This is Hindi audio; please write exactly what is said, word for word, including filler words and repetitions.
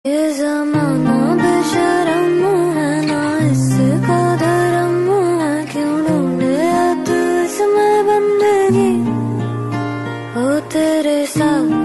ये ज़माना बेशर्म है ना, इसका धर्म है, क्यों ढूंढे तू इसमें बंदगी। हो तेरे साथ